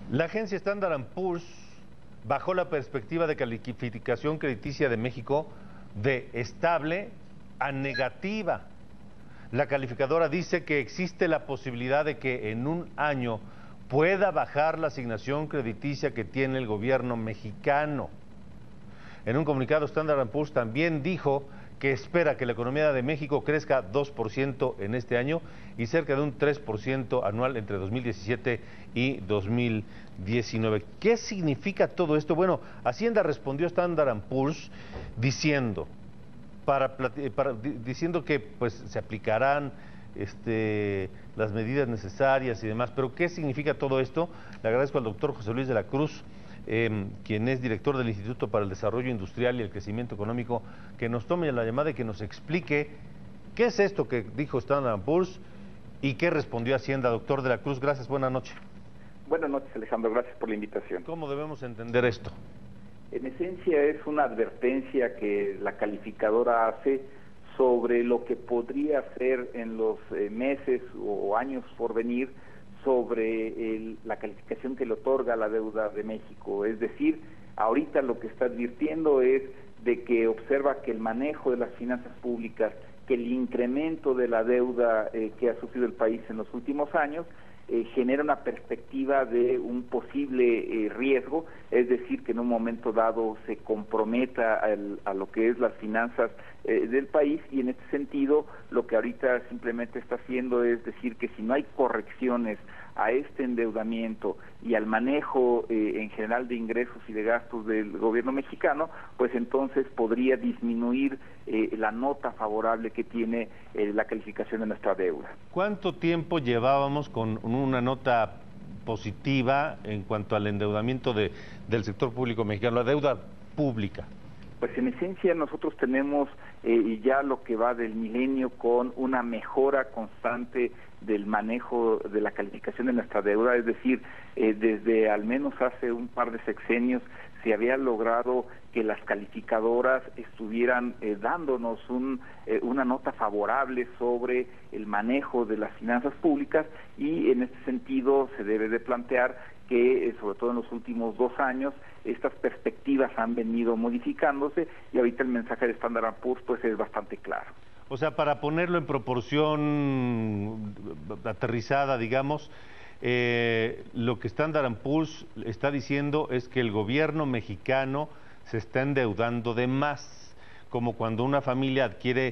La agencia Standard & Poor's bajó la perspectiva de calificación crediticia de México de estable a negativa. La calificadora dice que existe la posibilidad de que en un año pueda bajar la asignación crediticia que tiene el gobierno mexicano. En un comunicado, Standard & Poor's también dijo que espera que la economía de México crezca 2% en este año y cerca de un 3% anual entre 2017 y 2019. ¿Qué significa todo esto? Bueno, Hacienda respondió a Standard & Poor's diciendo, diciendo que pues se aplicarán las medidas necesarias y demás. Pero ¿qué significa todo esto? Le agradezco al doctor José Luis de la Cruz, quien es director del Instituto para el Desarrollo Industrial y el Crecimiento Económico, que nos tome la llamada y que nos explique qué es esto que dijo Standard & Poor's y qué respondió Hacienda. Doctor de la Cruz, gracias, buenas noches. Buenas noches, Alejandro, gracias por la invitación. ¿Cómo debemos entender esto? En esencia es una advertencia que la calificadora hace sobre lo que podría ser en los meses o años por venir sobre la calificación que le otorga la deuda de México. Es decir, ahorita lo que está advirtiendo es de que observa que el manejo de las finanzas públicas, que el incremento de la deuda que ha sufrido el país en los últimos años, genera una perspectiva de un posible riesgo, es decir, que en un momento dado se comprometa a lo que es las finanzas del país, y en este sentido lo que ahorita simplemente está haciendo es decir que si no hay correcciones a este endeudamiento y al manejo en general de ingresos y de gastos del gobierno mexicano, pues entonces podría disminuir la nota favorable que tiene la calificación de nuestra deuda. ¿Cuánto tiempo llevábamos con una nota positiva en cuanto al endeudamiento del sector público mexicano, la deuda pública? Pues en esencia nosotros tenemos ya lo que va del milenio con una mejora constante del manejo de la calificación de nuestra deuda, es decir, desde al menos hace un par de sexenios se había logrado que las calificadoras estuvieran dándonos una nota favorable sobre el manejo de las finanzas públicas, y en este sentido se debe de plantear que sobre todo en los últimos 2 años estas perspectivas han venido modificándose, y ahorita el mensaje de Standard & Poor's pues es bastante claro. O sea, para ponerlo en proporción aterrizada, digamos, lo que Standard & Poor's está diciendo es que el gobierno mexicano se está endeudando de más, como cuando una familia adquiere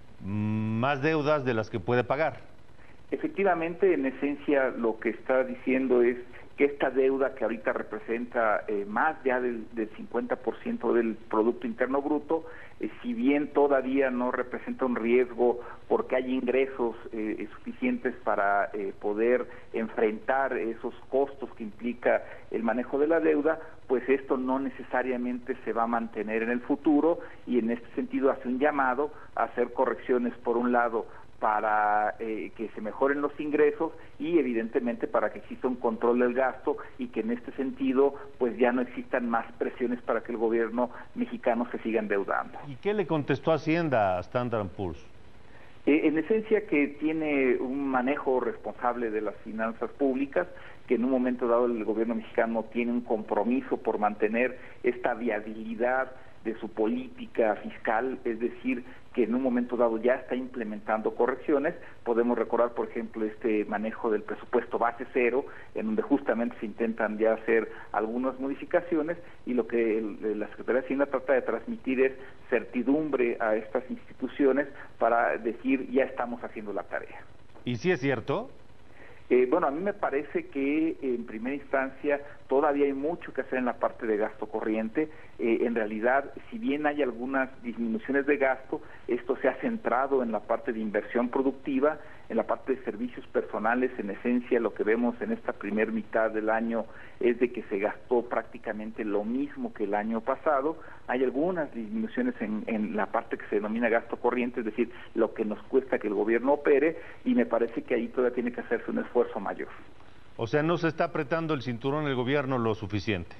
más deudas de las que puede pagar. Efectivamente, en esencia lo que está diciendo es que esta deuda, que ahorita representa más ya del 50% del Producto Interno Bruto, si bien todavía no representa un riesgo porque hay ingresos suficientes para poder enfrentar esos costos que implica el manejo de la deuda, pues esto no necesariamente se va a mantener en el futuro, y en este sentido hace un llamado a hacer correcciones, por un lado, para que se mejoren los ingresos, y evidentemente para que exista un control del gasto, y que en este sentido pues ya no existan más presiones para que el gobierno mexicano se siga endeudando. ¿Y qué le contestó Hacienda a Standard & Poor's? En esencia que tiene un manejo responsable de las finanzas públicas, que en un momento dado el gobierno mexicano tiene un compromiso por mantener esta viabilidad de su política fiscal, es decir, que en un momento dado ya está implementando correcciones. Podemos recordar, por ejemplo, este manejo del presupuesto base cero, en donde justamente se intentan ya hacer algunas modificaciones, y lo que la Secretaría de Hacienda trata de transmitir es certidumbre a estas instituciones para decir ya estamos haciendo la tarea. ¿Y si es cierto? Bueno, a mí me parece que en primera instancia todavía hay mucho que hacer en la parte de gasto corriente. En realidad, si bien hay algunas disminuciones de gasto, esto se ha centrado en la parte de inversión productiva, en la parte de servicios personales. En esencia, lo que vemos en esta primera mitad del año es de que se gastó prácticamente lo mismo que el año pasado. Hay algunas disminuciones en la parte que se denomina gasto corriente, es decir, lo que nos cuesta que el gobierno opere, y me parece que ahí todavía tiene que hacerse un esfuerzo mayor. O sea, no se está apretando el cinturón el gobierno lo suficiente.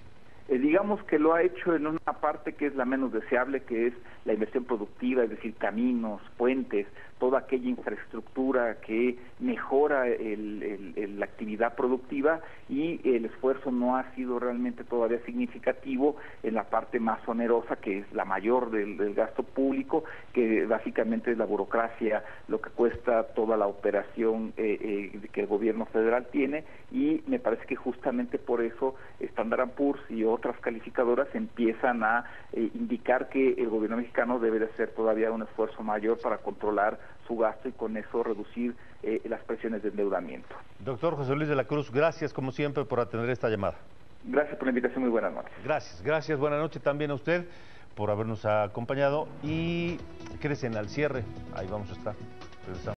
Digamos que lo ha hecho en una parte que es la menos deseable, que es la inversión productiva, es decir, caminos, puentes, toda aquella infraestructura que mejora la actividad productiva, y el esfuerzo no ha sido realmente todavía significativo en la parte más onerosa, que es la mayor del gasto público, que básicamente es la burocracia, lo que cuesta toda la operación que el gobierno federal tiene, y me parece que justamente por eso Standard & Poor's y otras calificadoras empiezan a indicar que el gobierno mexicano debe de hacer todavía un esfuerzo mayor para controlar su gasto y con eso reducir las presiones de endeudamiento. Doctor José Luis de la Cruz, gracias como siempre por atender esta llamada. Gracias por la invitación, muy buenas noches. Gracias, buenas noches también a usted por habernos acompañado y quédese al cierre, ahí vamos a estar. Regresamos.